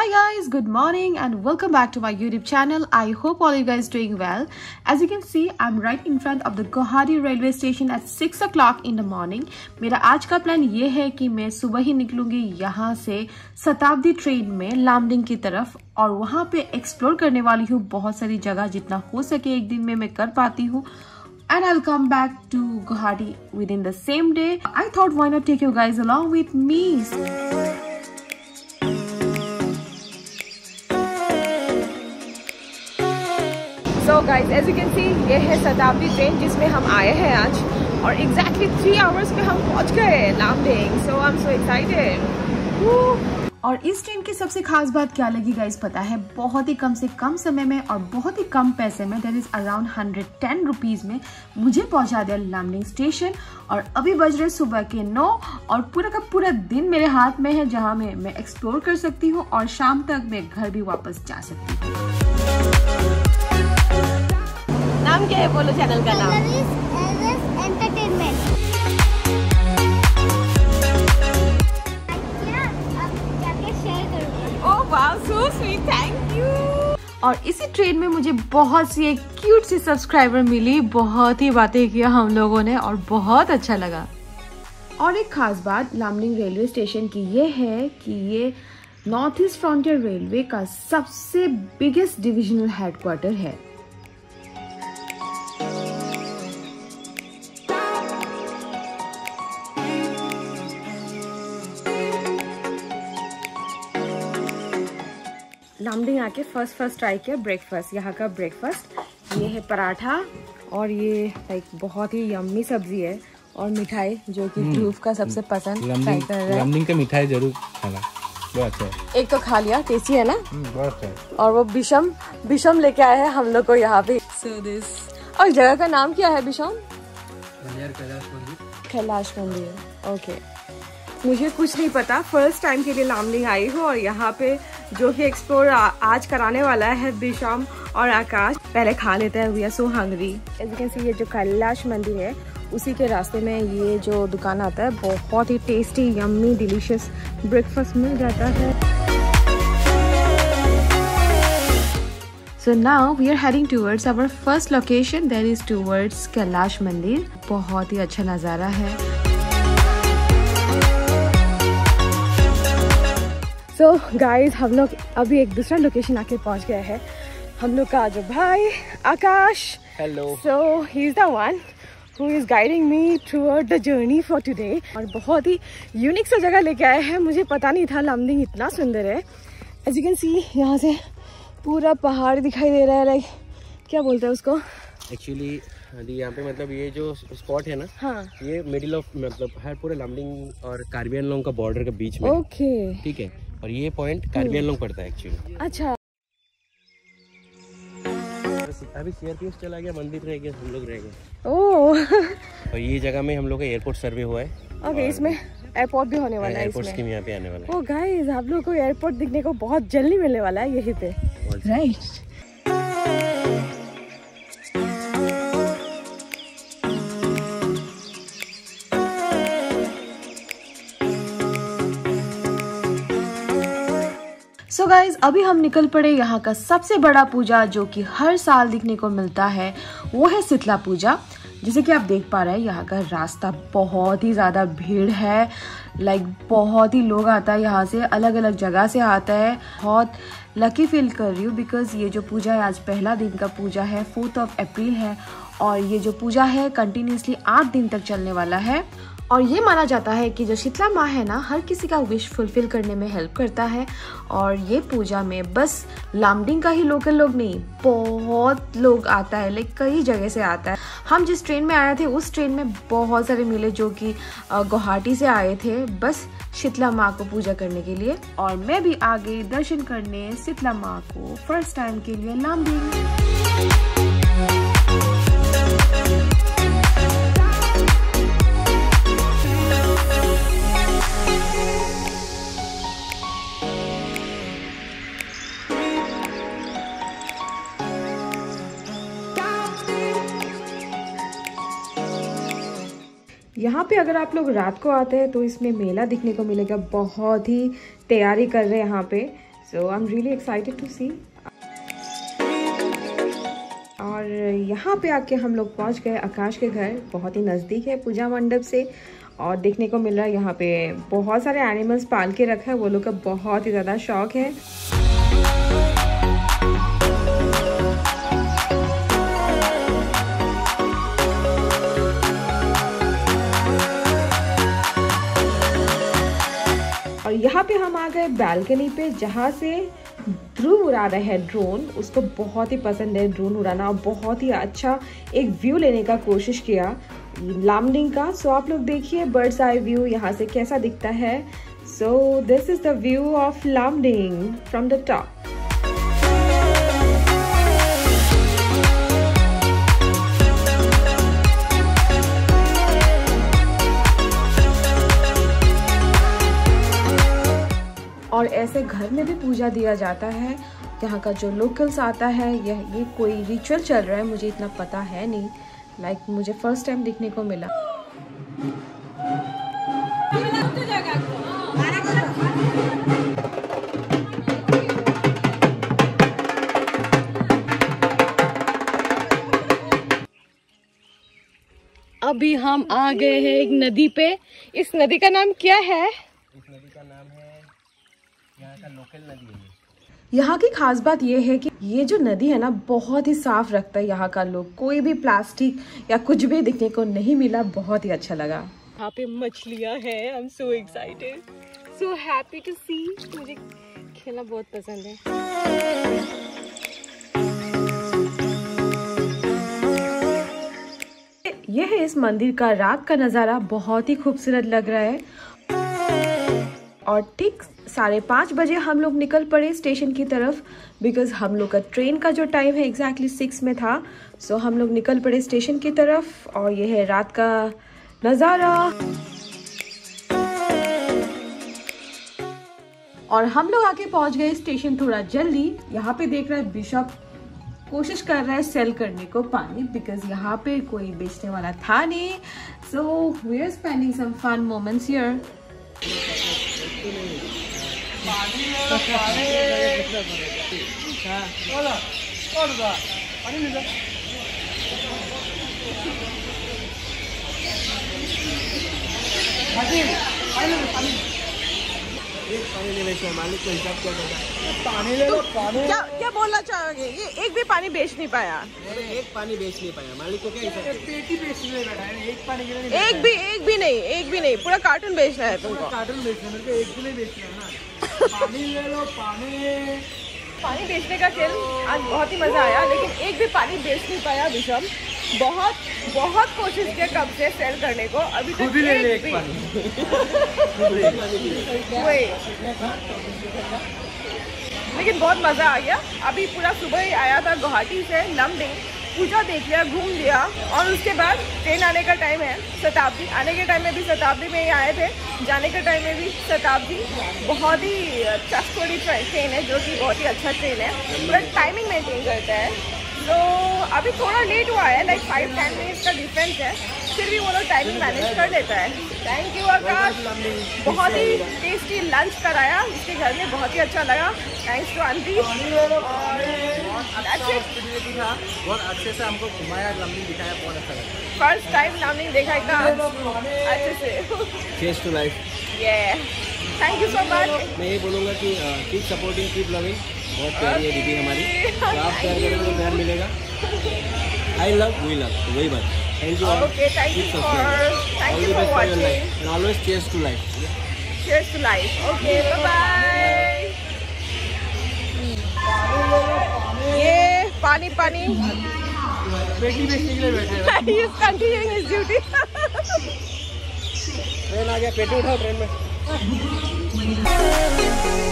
Hi guys, good morning and welcome back to my YouTube channel. I hope all you guys doing well. As you can see, I'm right in front of the Guwahati railway station at 6 o'clock in the morning. मेरा आज का plan ये है कि मैं सुबह ही निकलूंगी यहाँ से शताब्दी ट्रेन में लामडिंग की तरफ और वहाँ पे एक्सप्लोर करने वाली हूँ बहुत सारी जगह, जितना हो सके एक दिन में मैं कर पाती हूँ. And I'll come back to Guwahati within the same day. I thought why not take you guys along with me. So guys, as you can see, ये है शताब्दी ट्रेन जिसमें हम आए हैं आज और exactly 3 hours में हम पहुंच गए Lumding. So I'm so excited. और इस ट्रेन की सबसे खास बात क्या लगी गाइस पता है? बहुत ही कम से कम समय में और बहुत ही कम पैसे में, दैट इज अराउंड 110 रुपीज में मुझे पहुंचा दिया लामडिंग स्टेशन. और अभी बज रहे सुबह के 9 और पूरा का पूरा दिन मेरे हाथ में है, जहां में मैं एक्सप्लोर कर सकती हूं और शाम तक मैं घर भी वापस जा सकती हूँ. नाम क्या है बोलो चैनल का नाम? Entertainment. Oh wow, so sweet, thank you. और इसी ट्रेन में मुझे बहुत सी एक क्यूट सी सब्सक्राइबर मिली. बहुत ही बातें किया हम लोगों ने और बहुत अच्छा लगा. और एक खास बात लामडिंग रेलवे स्टेशन की ये है कि ये नॉर्थ ईस्ट फ्रंटियर रेलवे का सबसे बिगेस्ट डिविजनल हेडक्वार्टर है. लामडिंग आके फर्स्ट ट्राई किया ब्रेकफास्ट. यहाँ का ब्रेकफास्ट ये है पराठा और ये लाइक बहुत ही यम्मी सब्जी है और मिठाई जो कि ध्रुव का सबसे पसंद. लामडिंग का मिठाई जरूर खाना, बहुत अच्छा है. एक तो खा लिया, टेस्टी है ना? बहुत अच्छा है. और वो बिशम लेके आए हैं हम लोग को यहाँ पे. और जगह का नाम क्या है बिशम? कैलाश मंदिर. ओके, मुझे कुछ नहीं पता, फर्स्ट टाइम के लिए लामडिंग आई हूँ और यहाँ पे जो कि एक्सप्लोर आज कराने वाला है बिशम और आकाश. पहले खा लेते हैं, we are so hungry. As you can see ये जो कैलाश मंदिर है उसी के रास्ते में ये जो दुकान आता है, बहुत ही टेस्टी यम्मी डिलीशियस ब्रेकफास्ट मिल जाता है. So now we are heading towards our first location, that is towards Kailash मंदिर. बहुत ही अच्छा नज़ारा है. So guys, हम लोग अभी एक दूसरा लोकेशन आके पहुंच गए हैं. हम लोग का जो भाई Akash, hello. So he is the one who is guiding me throughout the journey for today. और बहुत ही यूनिक सा जगह लेके आए हैं. मुझे पता नहीं था लामडिंग इतना सुंदर है. As you can see, यहाँ से पूरा पहाड़ दिखाई दे रहा है. लाइक क्या बोलते हैं उसको एक्चुअली यहाँ पे, मतलब ये जो स्पॉट है ना, हाँ, ये मिडिल ऑफ मतलब है पूरे लामडिंग और कार्बी एनलॉन्ग का बॉर्डर के बीच में. ओके, ठीक है. और ये पॉइंट कार्बी एनलॉन्ग पड़ता है एक्चुअली. अच्छा. अभी सीआरपीएफ चला गया, मंदिर रह गया, हम लोग रह गए. ओह. और ये जगह में हम लोग का एयरपोर्ट सर्वे हुआ है. ओके, इसमें एयरपोर्ट भी होने वाला है. एयरपोर्ट स्कीम यहाँ पे आने वाला है. ओह गाइस, आप लोगों को एयरपोर्ट दिखने को बहुत जल्दी मिलने वाला है यहीं पे, राइट? सो गाइज, अभी हम निकल पड़े यहाँ का सबसे बड़ा पूजा जो कि हर साल दिखने को मिलता है, वो है शीतला पूजा. जैसे कि आप देख पा रहे हैं यहाँ का रास्ता बहुत ही ज़्यादा भीड़ है. लाइक बहुत ही लोग आता है यहाँ से, अलग अलग जगह से आता है. बहुत लकी फील कर रही हूँ बिकॉज ये जो पूजा है आज पहला दिन का पूजा है, 4 अप्रैल है. और ये जो पूजा है कंटिन्यूसली 8 दिन तक चलने वाला है. और ये माना जाता है कि जो शीतला माँ है ना, हर किसी का विश फुलफिल करने में हेल्प करता है. और ये पूजा में बस लामडिंग का ही लोकल लोग नहीं, बहुत लोग आता है, लाइक कई जगह से आता है. हम जिस ट्रेन में आए थे उस ट्रेन में बहुत सारे मिले जो कि गुवाहाटी से आए थे बस शीतला माँ को पूजा करने के लिए. और मैं भी आ गई दर्शन करने शीतला माँ को फर्स्ट टाइम के लिए लामडिंग. यहाँ पे अगर आप लोग रात को आते हैं तो इसमें मेला दिखने को मिलेगा. बहुत ही तैयारी कर रहे हैं यहाँ पे. So I am really excited to see. और यहाँ पे आके हम लोग पहुँच गए आकाश के घर, बहुत ही नज़दीक है पूजा मंडप से। और देखने को मिल रहा है यहाँ पे बहुत सारे एनिमल्स पाल के रखा है, वो लोग का बहुत ही ज़्यादा शौक है। और यहाँ पे हम आ गए बालकनी पे, जहाँ से ध्रुव उड़ा रहे हैं ड्रोन। उसको बहुत ही पसंद है ड्रोन उड़ाना, और बहुत ही अच्छा एक व्यू लेने का कोशिश किया लामडिंग का। सो आप लोग देखिए बर्ड्स आई व्यू यहाँ से कैसा दिखता है। So this is the view of Lumding from the top. और ऐसे घर में भी पूजा दिया जाता है। यहाँ का जो लोकल्स आता है, ये कोई रिचुअल चल रहा है, मुझे इतना पता है नहीं। लाइक मुझे फर्स्ट टाइम देखने को मिला। अभी हम आ गए हैं एक नदी पे। इस नदी का नाम क्या है? इस नदी का नाम है, यहाँ का लोकल नदी है। यहाँ की खास बात ये है कि ये जो नदी है ना, बहुत ही साफ रखता है यहाँ का लोग। कोई भी प्लास्टिक या कुछ भी दिखने को नहीं मिला, बहुत ही अच्छा लगा। यहाँ पे मछलियाँ हैं। I am so excited, so happy to see. मुझे खेलना बहुत पसंद है। यह है इस मंदिर का रात का नज़ारा, बहुत ही खूबसूरत लग रहा है। और ठीक 5:30 बजे हम लोग निकल पड़े स्टेशन की तरफ, बिकॉज हम लोग का ट्रेन का जो टाइम है एग्जैक्टली 6 में था। सो हम लोग निकल पड़े स्टेशन की तरफ, और ये है रात का नज़ारा। और हम लोग आके पहुंच गए स्टेशन थोड़ा जल्दी। यहाँ पे देख रहे हैं बिशप कोशिश कर रहा है सेल करने को पानी, बिकॉज यहाँ पे कोई बेचने वाला था नहीं। So we are spending some fun moments here. मालिक को हिसाब क्या देगा? पानी ले लो, पानी। क्या बोलना चाहोगे? ये एक भी पानी बेच नहीं पाया। एक पानी बेच नहीं पाया, मालिक को क्या हिसाब? पेटी बेचने बैठा है, एक पानी के लिए एक भी नहीं, पूरा कार्टून बेचना है तुमको। कार्टून बेचना, मेरे को एक भी नहीं बेचना है ना। पानी ले लो, पानी बेचने का खेल आज बहुत ही मजा आया, लेकिन एक भी पानी बेच नहीं पाया विषम। बहुत कोशिश किया कब से सेल करने को, अभी तक खुद ही ले ले एक पानी। लेकिन बहुत मजा आ गया। अभी पूरा सुबह ही आया था गुवाहाटी से लामडिंग, पूजा देख लिया, घूम लिया, और उसके बाद ट्रेन आने का टाइम है शताब्दी। आने के टाइम में भी शताब्दी में ही आए थे, जाने के टाइम में भी शताब्दी। बहुत ही ट्रस्टवर्दी ट्रेन है, जो कि बहुत ही अच्छा ट्रेन है, पूरा टाइमिंग मेंटेन करता है। तो अभी थोड़ा लेट हुआ है, लाइक 5-10 मिनट्स का डिफरेंस है, फिर भी वो लोग टाइमिंग मैनेज कर देता है। थैंक यू आकाश, बहुत ही टेस्टी लंच कराया इसके घर में, बहुत ही अच्छा लगा। Thanks to aunty. बहुत अच्छे से हमको घुमाया, लामडिंग दिखाया, बहुत अच्छा लगा। फर्स्ट टाइम लामडिंग देखा इतना अच्छे से। Cheers to life. Thank you so much. मैं ये बोलूँगा कि कीप सपोर्टिंग, कीप लविंग। बहुत प्यारी है दीदी हमारी, तो आप प्यार करेंगे तो प्यार मिलेगा। आई लव, वी लव, वही बात। Thank you. Okay, thank you for watching and always cheers to life. Cheers to life. Okay, bye bye. ये पानी पेटी बेचने के लिए बैठे हैं। He is continuing his duty. Train आ गया, पेटी उठाओ ट्रेन में।